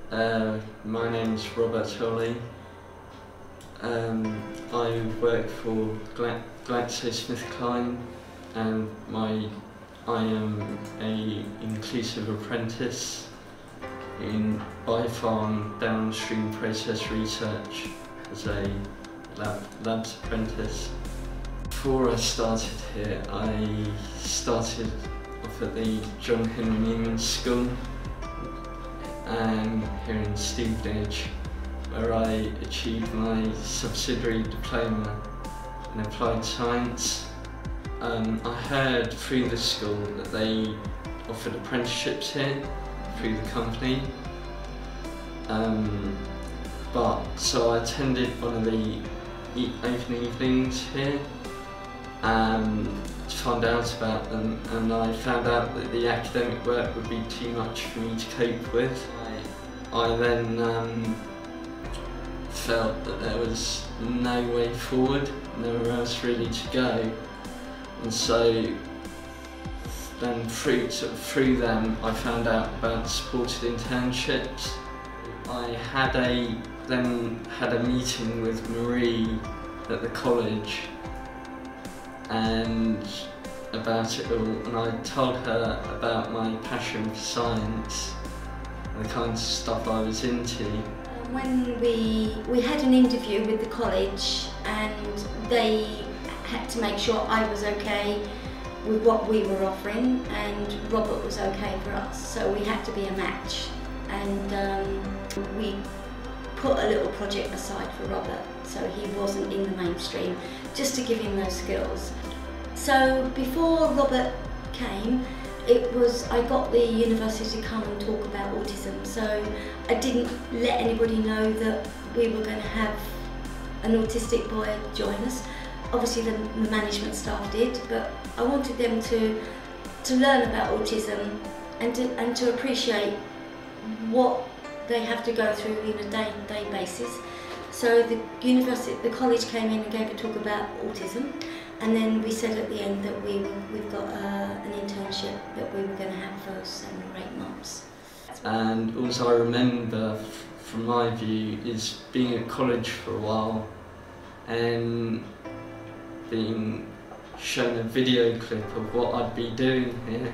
My name's Robert Holley. I work for GlaxoSmithKline and I am an inclusive apprentice in biofarm downstream process research as a labs apprentice. Before I started here, I started off at the John Henry Newman School here in Stevenage, where I achieved my subsidiary diploma in applied science. I heard through the school that they offered apprenticeships here through the company. So I attended one of the open evenings here to find out about them, and I found out that the academic work would be too much for me to cope with. I then felt that there was no way forward, nowhere else really to go, and so then through them I found out about supported internships. I then had a meeting with Marie at the college and about it all, and I told her about my passion for science and the kinds of stuff I was into. When we had an interview with the college, and they had to make sure I was okay with what we were offering and Robert was okay for us, so we had to be a match, and we put a little project aside for Robert so he wasn't in the mainstream, just to give him those skills. So before Robert came, I got the university to come and talk about autism, so I didn't let anybody know that we were going to have an autistic boy join us. Obviously the management staff did, but I wanted them to learn about autism and to appreciate what they have to go through on a day-to-day basis. So the college came in and gave a talk about autism, and then we said at the end that we've got an internship that we were going to have for 7 or 8 months. And also I remember, from my view, is being at college for a while and being shown a video clip of what I'd be doing here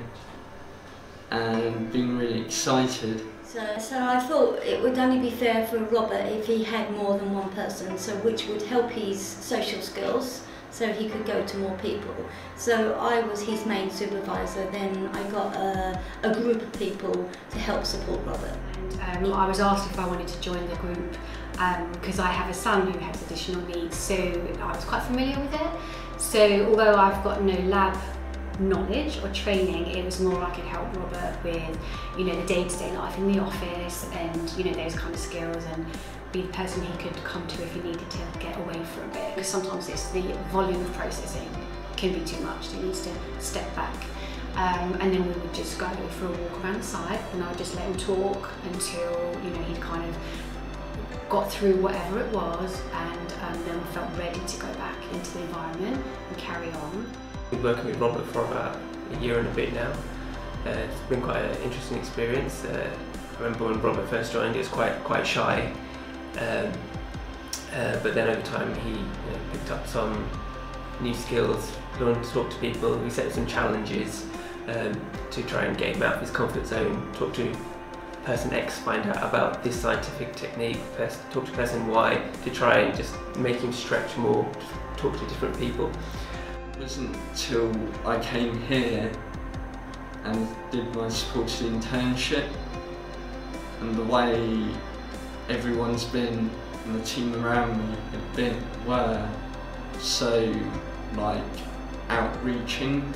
and being really excited. So I thought it would only be fair for Robert if he had more than one person, so which would help his social skills, so he could go to more people. So I was his main supervisor, then I got a group of people to help support Robert. And I was asked if I wanted to join the group because I have a son who has additional needs, so I was quite familiar with it. So although I've got no lab knowledge or training, it was more I could help Robert with, the day-to-day life in the office and, those kind of skills, and be the person he could come to if he needed to get away for a bit. Because sometimes it's the volume of processing can be too much, so he needs to step back. And then we would just go for a walk around the site, and I would just let him talk until, he'd kind of got through whatever it was, and then felt ready to go back into the environment and carry on. I've been working with Robert for about a year and a bit now. It's been quite an interesting experience. I remember when Robert first joined, he was quite shy, but then over time he picked up some new skills, learned to talk to people. We set some challenges to try and get him out of his comfort zone, talk to person X, find out about this scientific technique, talk to person Y, to try and just make him stretch more, talk to different people. It wasn't until I came here and did my supported internship, and the way everyone's been and the team around me were so outreaching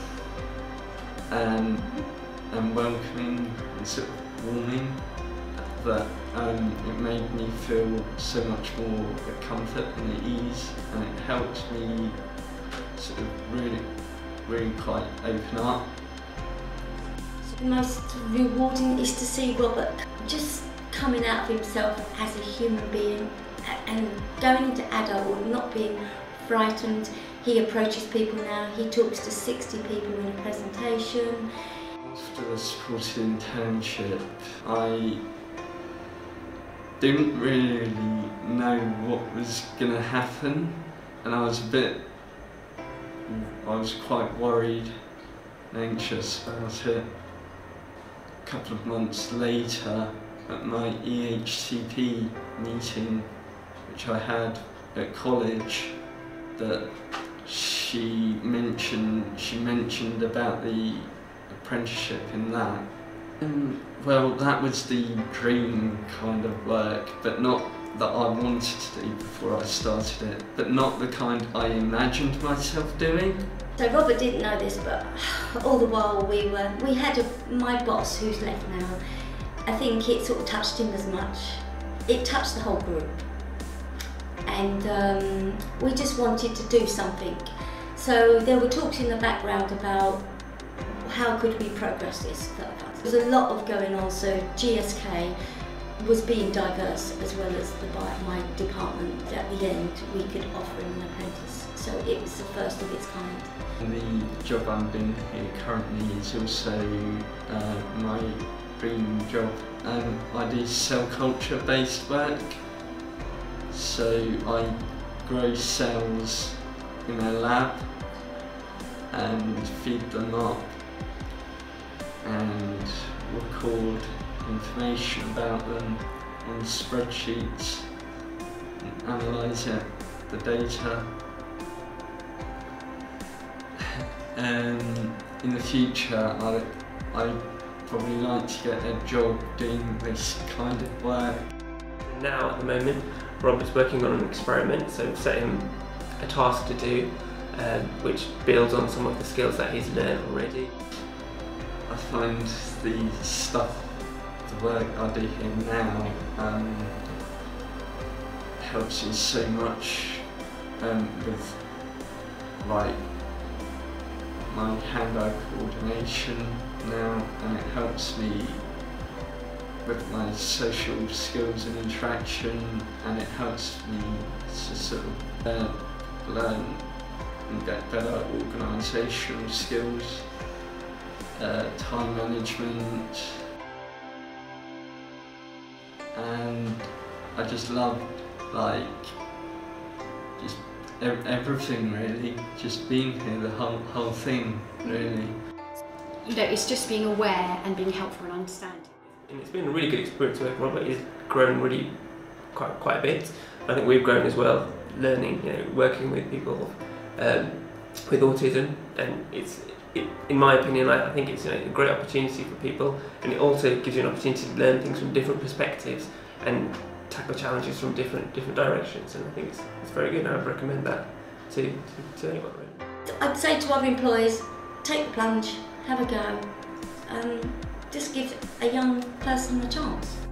and welcoming and sort of warming, that it made me feel so much more at comfort and at ease, and it helped me sort of really quite open up. The most rewarding is to see Robert just coming out of himself as a human being and going into adulthood, not being frightened. He approaches people now, he talks to 60 people in a presentation. After the supported internship, I didn't really know what was going to happen, and I was quite worried and anxious about it. A couple of months later, at my EHCP meeting, which I had at college, that she mentioned about the apprenticeship in that. Well, that was the dream kind of work, but not that I wanted to do before I started it, but not the kind I imagined myself doing. So Robert didn't know this, but all the while we had my boss, who's left now. I think it sort of touched him as much. It touched the whole group, and we just wanted to do something. So there were talks in the background about how could we progress this further. There was a lot of going on, so GSK was being diverse as well as my department. At the end, we could offer him an apprentice, so it was the first of its kind. The job I'm doing here currently is also my dream job. I do cell culture based work, so I grow cells in a lab and feed them up and record information about them on spreadsheets and analyse the data. In the future, I'd probably like to get a job doing this kind of work. Now, at the moment, Robert's working on an experiment, so we've set him a task to do, which builds on some of the skills that he's learned already. I find the work I do here now helps me so much with like my hand-eye coordination now, and it helps me with my social skills and interaction, and it helps me to sort of learn and get better organisational skills, time management, and I just love just everything really, just being here, the whole thing really. You know, it's just being aware and being helpful and understanding. And it's been a really good experience with Robert. He's grown really quite a bit. I think we've grown as well, learning, working with people with autism, and in my opinion, I think it's a great opportunity for people, and it also gives you an opportunity to learn things from different perspectives and tackle challenges from different directions, and I think it's very good, and I'd recommend that to anyone really. I'd say to other employers, take the plunge, have a go, just give a young person a chance.